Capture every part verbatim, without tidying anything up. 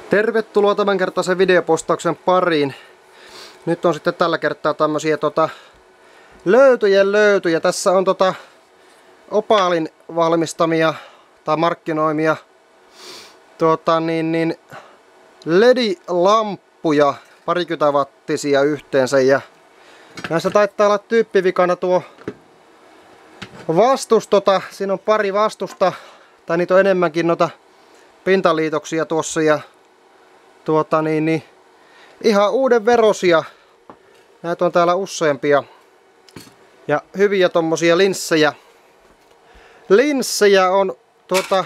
Tervetuloa tämänkertaisen videopostauksen pariin. Nyt on sitten tällä kertaa tämmösiä tota, löytyjen löytyjä. Tässä on tota, Opalin valmistamia tai markkinoimia tota, niin, niin, L E D-lamppuja, parikymmentä wattisia yhteensä. Ja näissä taitaa olla tyyppivikana tuo vastus. Tota, siinä on pari vastusta, tai niitä on enemmänkin noita pintaliitoksia tuossa. Ja tuota niin, niin ihan uuden verosia. Näitä on täällä useampia. Ja hyviä tommosia linssejä. Linssejä on tuota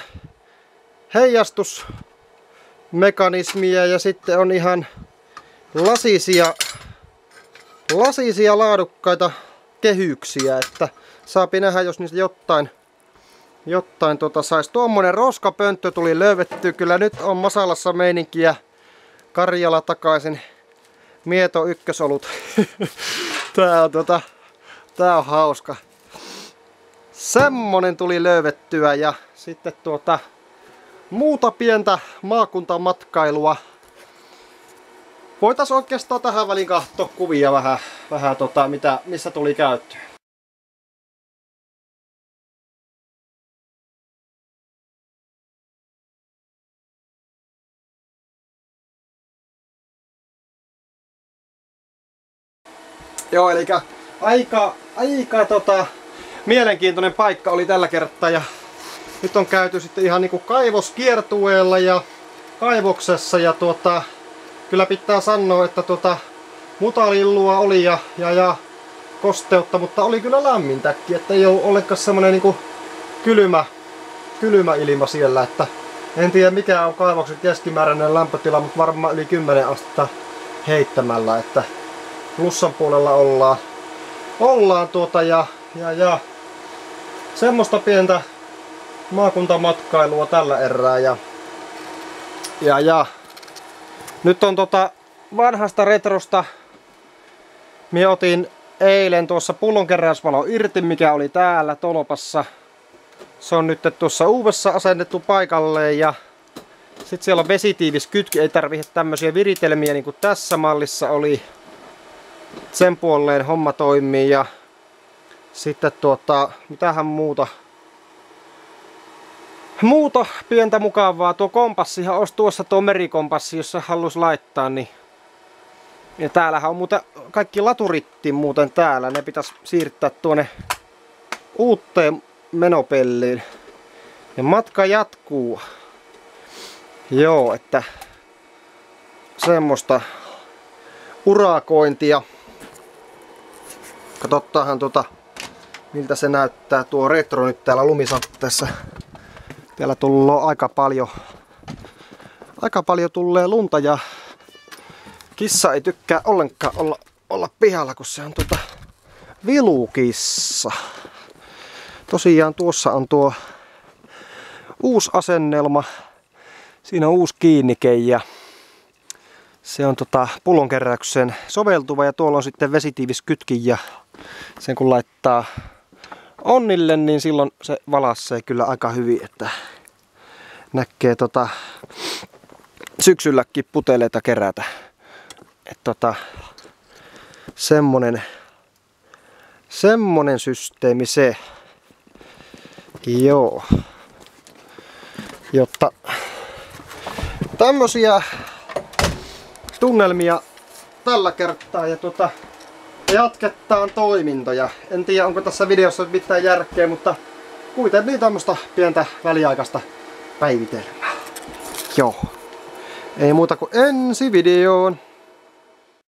heijastusmekanismia ja sitten on ihan lasisia, lasisia laadukkaita kehyksiä, että saapi nähdä, jos niistä jotain, jotain tota sais. Tuommoinen roskapönttö tuli löydetty. Kyllä nyt on Masalassa meininkiä. Karjala takaisin. Mieto ykkösolut. Tää on tota, tää on hauska. Semmonen tuli löydettyä ja sitten tuota muuta pientä maakuntamatkailua. Voitais oikeastaan tähän väliin katsoa kuvia vähän, vähän tota, mitä, missä tuli käyttöön. Joo, eli aika, aika tota, mielenkiintoinen paikka oli tällä kertaa ja nyt on käyty sitten ihan niinku kaivoskiertueella ja kaivoksessa ja tuota, kyllä pitää sanoa, että tuota, mutalillua oli ja, ja, ja kosteutta, mutta oli kyllä lämmintäkin, että ei ollut ollenkaan semmonen niinku kylmä, kylmä ilma siellä, että en tiedä mikä on kaivoksen keskimääräinen lämpötila, mutta varmaan yli kymmenen astetta heittämällä, että plussan puolella ollaan, ollaan tuota ja, ja, ja semmoista pientä maakuntamatkailua tällä erää ja, ja, ja. Nyt on tota vanhasta retrosta, minä otin eilen tuossa pullonkeräysvalo irti, mikä oli täällä tolpassa. Se on nyt tuossa uudessa asennettu paikalleen ja sitten siellä on vesitiivis kytki, ei tarvitse tämmöisiä viritelmiä niin kuin tässä mallissa oli. Sen puoleen homma toimii ja sitten tuota, mitähän muuta muuta pientä mukavaa. Tuo kompassihan olisi tuossa tuo merikompassi, jos se haluaisi laittaa, niin ja täällähän on muuten kaikki laturitti muuten täällä, ne pitäisi siirtää tuonne uuteen menopelliin ja matka jatkuu. Joo, että semmoista urakointia. Katsotaanhan tota, miltä se näyttää tuo retro nyt täällä lumisatteessa. Täällä tulee aika paljon, aika paljon tulee lunta ja kissa ei tykkää ollenkaan olla, olla pihalla, kun se on tota vilukissa. Tosiaan tuossa on tuo uusi asennelma. Siinä on uusi kiinnike ja se on tota pullonkeräykseen soveltuva ja tuolla on sitten vesitiivis kytkin ja sen kun laittaa onnille, niin silloin se valassee kyllä aika hyvin, että näkee tota syksylläkin puteleita kerätä. Et tota semmonen semmonen systeemi se. Joo. Jotta tämmösiä tunnelmia tällä kertaa ja tota, jatketaan toimintoja. En tiedä onko tässä videossa mitään järkeä, mutta kuitenkin tämmöistä pientä väliaikaista päivitelmää. Joo. Ei muuta kuin ensi videoon.